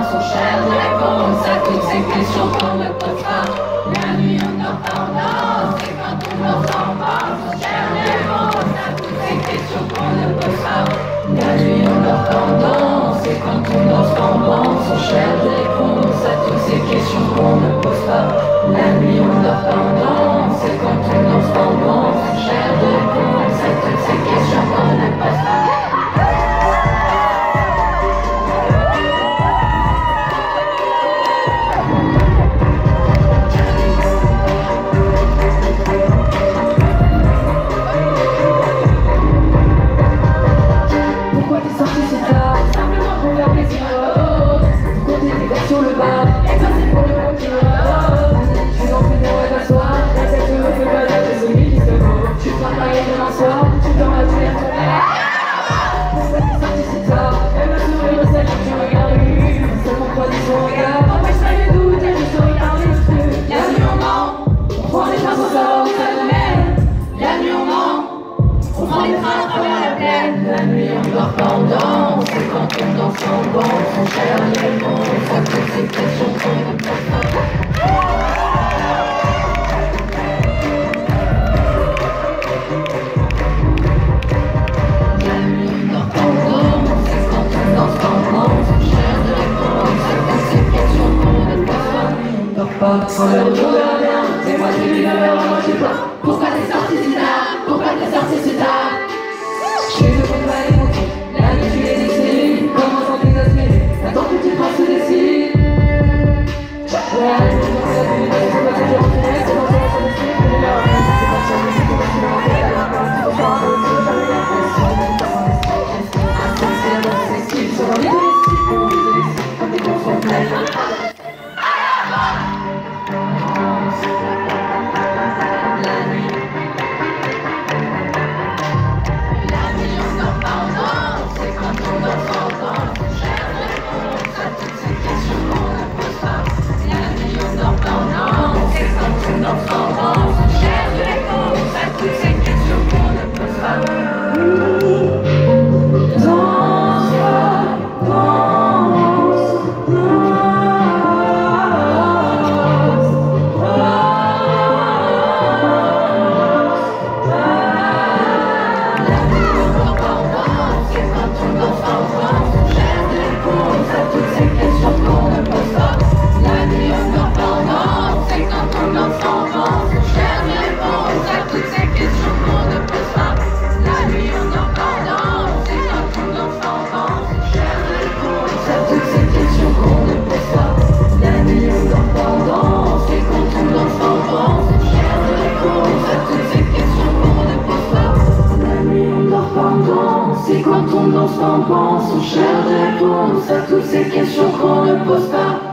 on cherche des réponses à toutes ces questions qu'on ne pose pas. La nuit on dort pas, on danse, et quand on dort sans pense, on cherche des réponses à toutes ces questions qu'on ne pose pas. La nuit on dort pas, on danse, et quand on dort sans pense, on cherche des réponses à toutes ces questions qu'on ne pose pas. La nuit on dort pas, on danse, et quand on dort sans pense, on cherche des réponses à toutes ces questions qu'on ne pose pas. Sur le bar, et ça c'est pour le continueur. Je suis dans plus de rêve à soi, la tête me fait balade de celui qui se vaut. Tu prends pareil demain soir, tu t'en vas tuer ton père. Pourquoi t'es sorti si tard? Elle me sourit de celle que tu regardes. Ça m'empoisonne son regard, empêche pas le doute, elle me sourit par les yeux. La nuit on ment, on prend les trains sans savoir où ça nous mène. La nuit on ment, on prend les trains à travers la plaine. La nuit on dort pas, on danse, et quand on danse on pense, on cherche les réponses à toutes ces questions qu'on ne pose pas. La nuit on dort pas, on danse, et quand on danse on pense, on cherche des réponses à toutes ces questions qu'on ne pose pas. On dort pas sans le retour de la mer, c'est moi qui vis le verre, moi je pas. Pourquoi t'es sorti si tard? Pourquoi t'es sorti si tard? Je ne peux pas écouter, la nuit tu es décédée. Comment s'en désespérer? Attends que tu fasses se décider. La nuit on dort pas, c'est pas que j'ai reculé, c'est dans le sens de ce que j'ai l'air. C'est pas sur le site, c'est pas sur le rappel, à la fin, tu peux faire un autre, tu veux jamais l'impression. C'est la accessible, sur les domestiques, pour les domestiques, quand tes cons sont pleins. C'est quand on danse, on pense, on cherche des réponses à toutes ces questions qu'on ne pose pas.